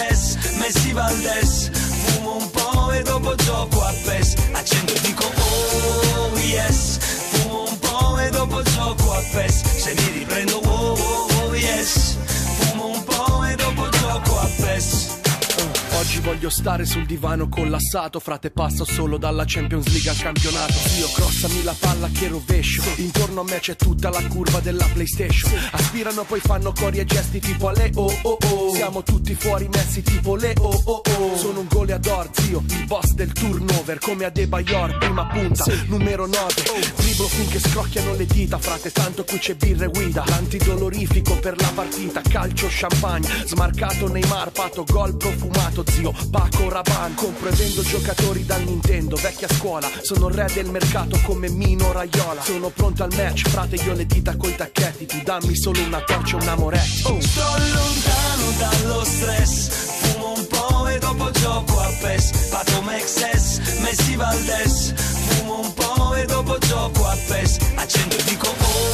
XS, Messi Valdes. Fumo un po' e dopo gioco a PES. Accendo e dico oh yes. Fumo un po' e dopo gioco a PES. Se mi riprendo oh oh yes. Fumo un po' e dopo gioco a PES. Oggi voglio stare sul divano collassato, frate, passo solo dalla Champions League al campionato. Zio, crossami la palla che rovescio. Intorno a me c'è tutta la curva della PlayStation. Aspirano poi fanno cori e gesti tipo ale oh oh oh. Siamo tutti fuori messi tipo le oh oh oh. Sono un goleador, zio, il boss del turnover. Come Adebayor, prima punta, numero 9. Driblo finché scrocchiano le dita, frate, tanto qui c'è birra e guida. L'antidolorifico per la partita, calcio, champagne. Smarcato Neymar, pato, gol profumato. Zio, Paco Rabanne, compro e vendo giocatori dal Nintendo, vecchia scuola, sono il re del mercato come Mino Raiola. Sono pronto al match, frate, io le dita coi tacchetti, tu dammi solo una torcia e un amoretto. Sto lontano dallo stress, fumo un po' e dopo gioco a PES. Pato XS, Messi Valdes. Fumo un po' e dopo gioco a PES. Accendo e dico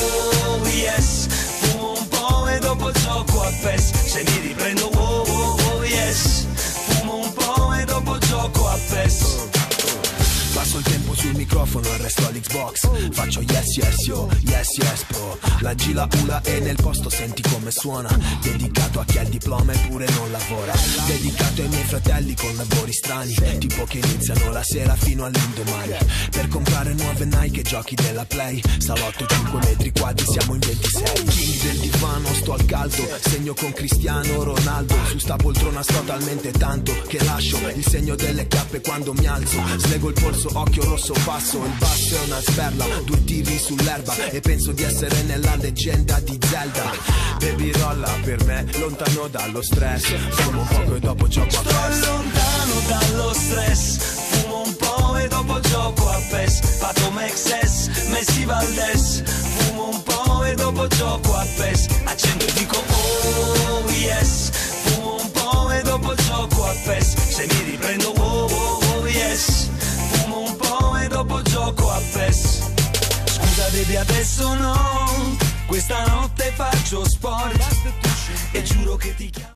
oh yes. Fumo un po' e dopo gioco a PES. Se mi riprendo oh oh oh yes. Fumo un po' e dopo gioco a PES. Passo il tempo sul microfono e resto all'Xbox. Faccio yes yes yo, yes yes bro. La G la ula e nel posto senti come suona. Dedicato a chi ha il diploma eppure non lavora. Dedicato ai miei fratelli con lavori strani, tipo che iniziano la sera fino all'indomani. Per comprare nuove Nike e giochi della Play. Salotto 5 metri quadri, siamo in 26. King del divano, sto al caldo. Segno con Cristiano Ronaldo. Su sta poltrona sto talmente tanto che lascio il segno delle cappe quando mi alzo. Slego il polso, occhio rosso passo, il basso è una sperla, 2 tiri sull'erba e penso di essere nella leggenda di Zelda. Baby rolla per me, lontano dallo stress, fumo un poco e dopo gioco a PES. Sto lontano dallo stress, fumo un po' e dopo gioco a PES. Pato XS, Messi Valdes. Fumo un po' e dopo gioco a PES. Accendo e dico oh yes. Fumo un po' e dopo gioco a PES. Se mi riprendo oh oh oh yes. Fumo un po' e dopo gioco a PES. Scusa baby adesso no, questa notte faccio sport e giuro che ti chiamo.